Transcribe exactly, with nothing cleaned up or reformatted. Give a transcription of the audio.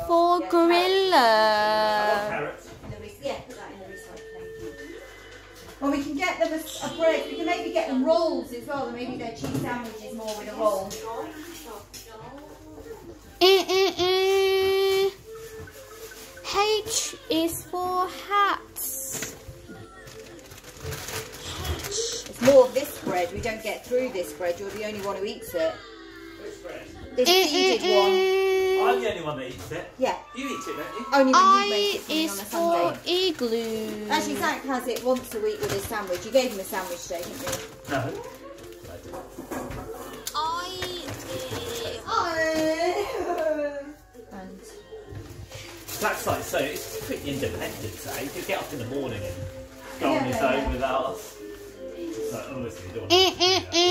for Yeah, gorilla. Carrots. In the re- yeah, put that in the recycling. Well, we can get them a, a bread. We can maybe get them rolls as well. Maybe their cheese sandwich is more with a roll. Eh, eh, eh. H is for hats. H. It's more of this bread. We don't get through this bread. You're the only one who eats it. Which bread? This Eh, seeded eh, one. eh. I'm the only one that eats it. Yeah. You eat it, don't you? Only when you I make it for me is on a for Sunday. igloo. Actually, Zach has it once a week with his sandwich. You gave him a sandwich today, didn't you? No. I And That's like, so it's pretty independent, so he could get up in the morning and go Yeah, on his yeah, own yeah. without us. So, honestly, you don't want Eh, to eh, do that. eh.